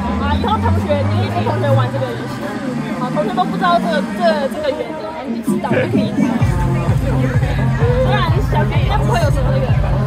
啊，以后同学你可以跟同学玩这个游戏，好，同学都不知道这个原理，你就知道就可以赢了。虽然小学应该不会有什么那个。